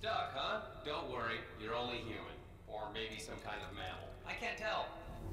Stuck, huh? Don't worry, you're only human. Or maybe some kind of mammal. I can't tell.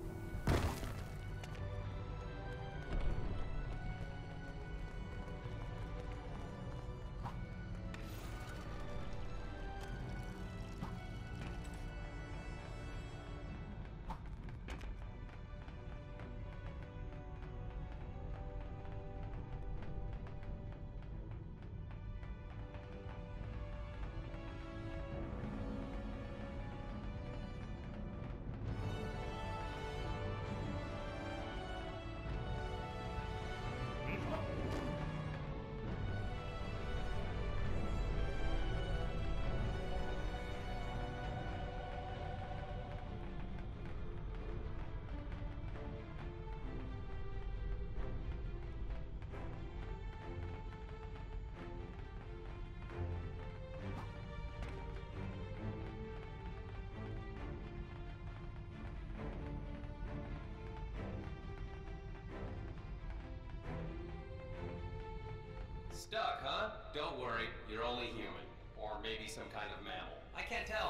Stuck, huh? Don't worry, you're only human. Or maybe some kind of mammal. I can't tell.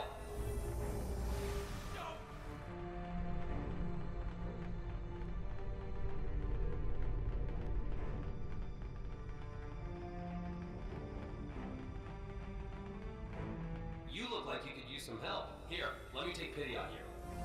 No. You look like you could use some help. Here, let me take pity on you.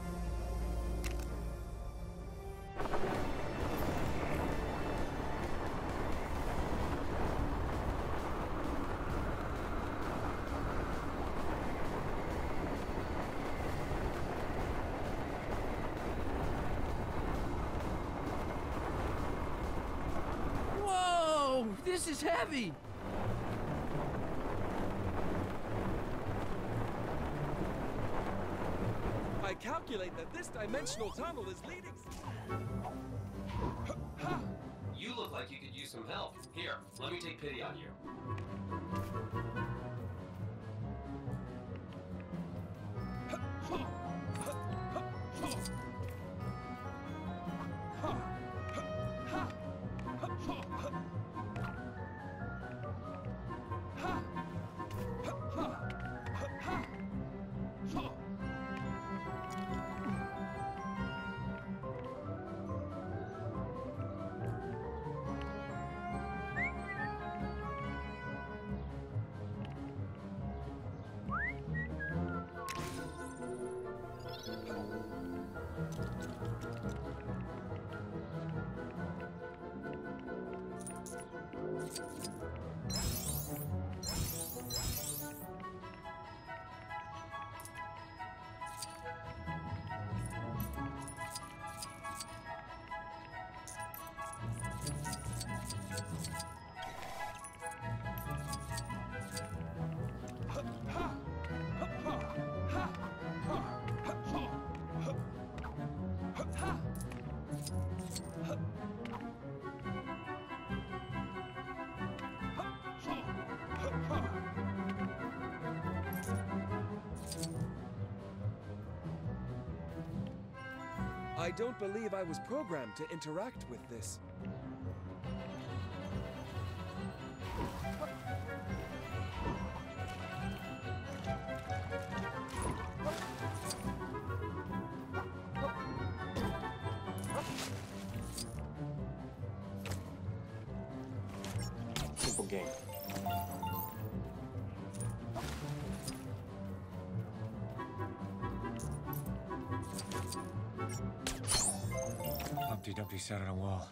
This is heavy! I calculate that this dimensional tunnel is leading... You look like you could use some help. Here, let me take pity on you. I don't believe I was programmed to interact with this. Simple game. Humpty Dumpty sat on a wall.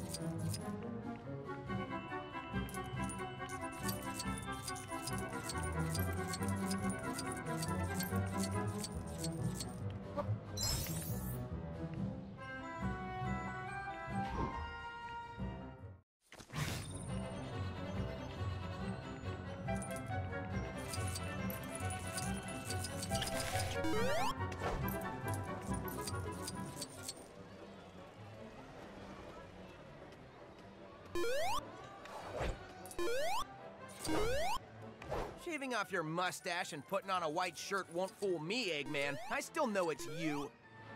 Shaving off your mustache and putting on a white shirt won't fool me, Eggman. I still know it's you.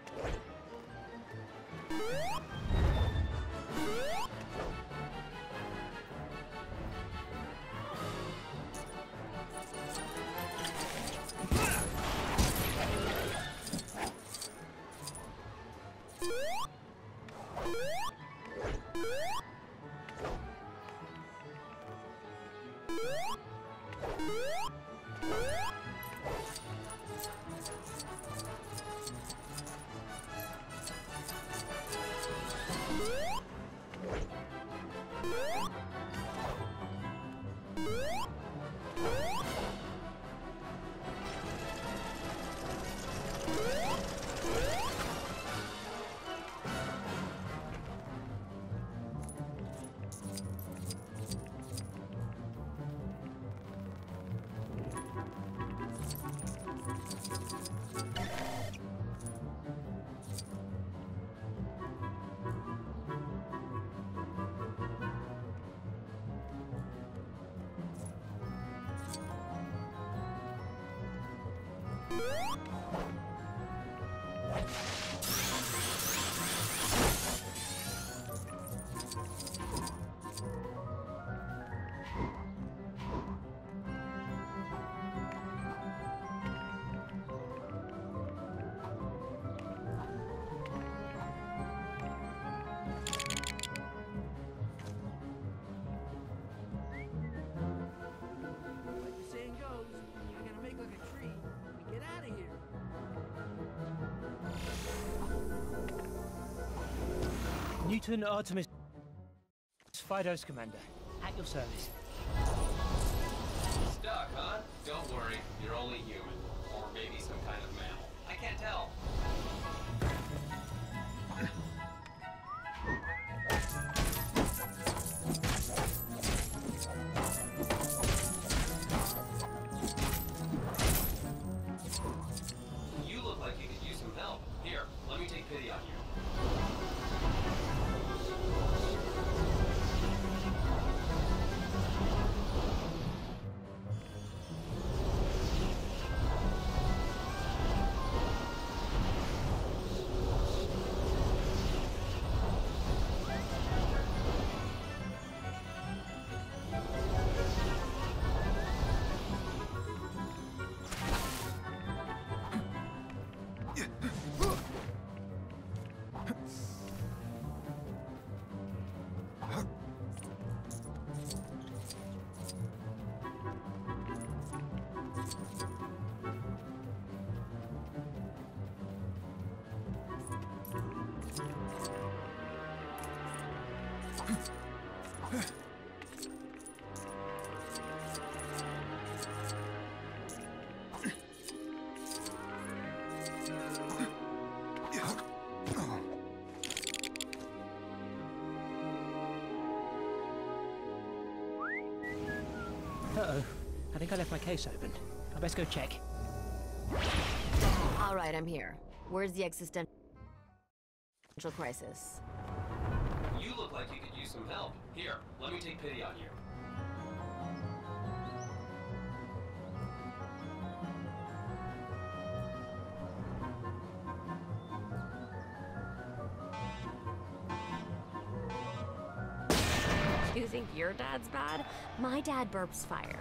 Newton Artemis Fidos Commander, at your service. Stuck, huh? Don't worry, you're only human. Or maybe some kind of mammal. I can't tell. You look like you could use some help. Here, let me take pity on you. Uh-oh. I think I left my case open. I best go check. All right, I'm here. Where's the existential crisis? You look like you could use some help. Here, let me take pity on you. You think your dad's bad? My dad burps fire.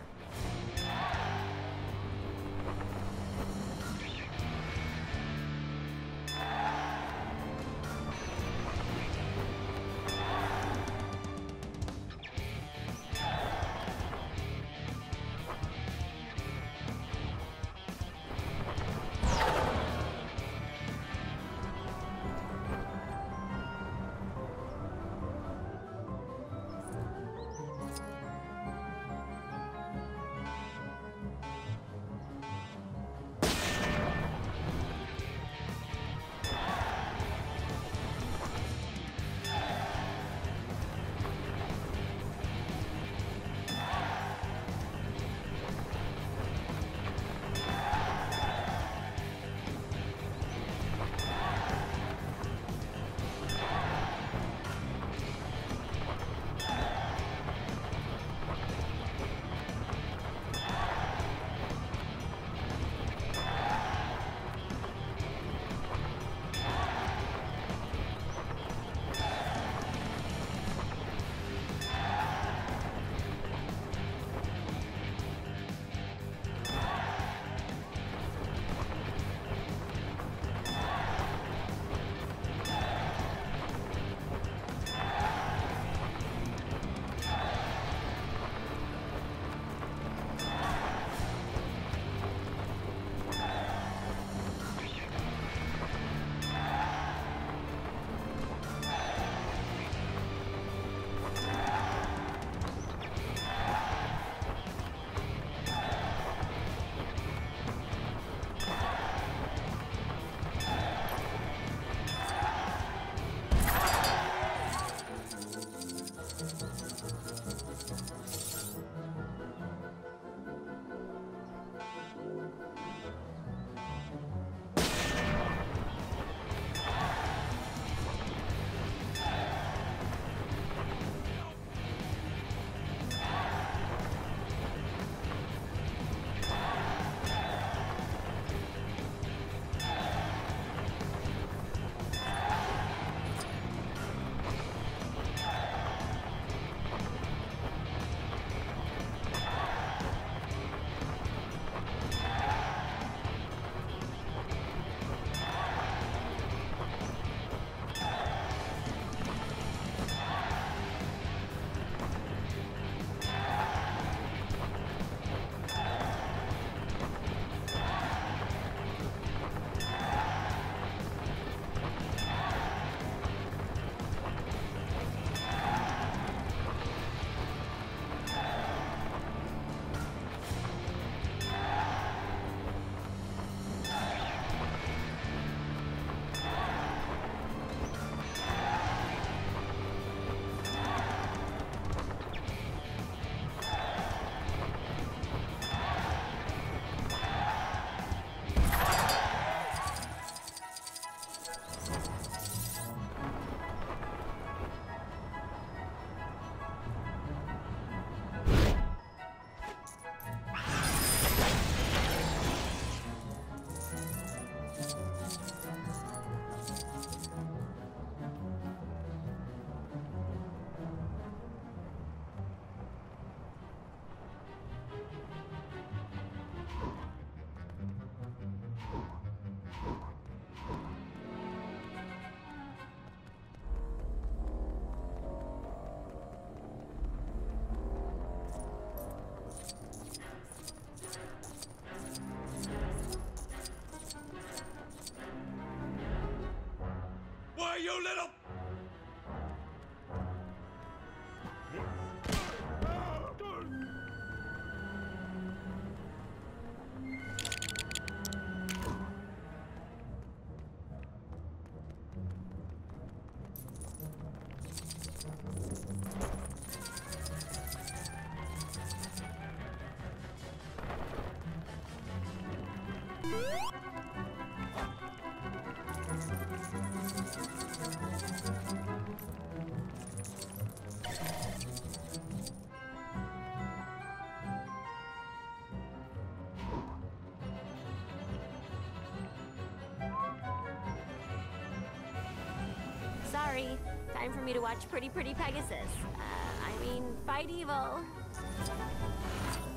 you little... Sorry, time for me to watch Pretty Pegasus. I mean, fight evil.